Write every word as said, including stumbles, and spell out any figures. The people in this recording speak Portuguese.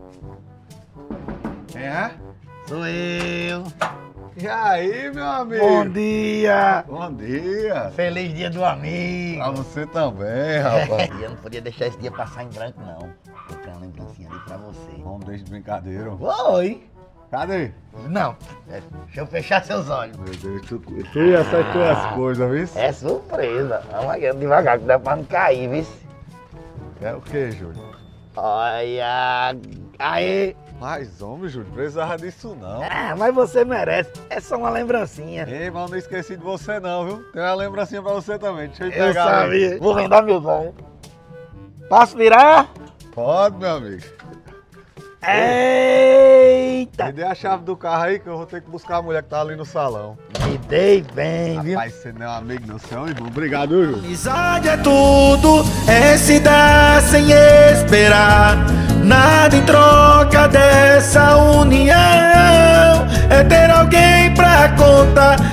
Quem é? Sou eu. E aí, meu amigo? Bom dia. Bom dia. Feliz dia do amigo. Pra você também, rapaz. Eu não podia deixar esse dia passar em branco, não. Eu tenho uma lembrancinha ali pra você. Vamos, deixa de brincadeira. Oi. Cadê? Não, é, deixa eu fechar seus olhos. Meu Deus, tu, tu acertou Ah. as coisas, viu? É surpresa. Vamos aqui devagar, que dá pra não cair, viu? É o que, Júlio? Olha. Aí. Mas, homem, Júlio, precisava disso não. Ah, mas você merece. É só uma lembrancinha. Ei, mas eu não esqueci de você não, viu? Tem uma lembrancinha pra você também. Deixa eu Eu pegar. sabia. ali. Vou vendar meus olhos. Posso virar? Pode, meu amigo. Eita! Me dê a chave do carro aí que eu vou ter que buscar a mulher que tá ali no salão. Me dei bem, viu? Rapaz, você não é um amigo, não, você é um irmão. Obrigado, Júlio. Amizade é tudo, é se dar sem esperar. Nada em troca dessa união. É ter alguém pra contar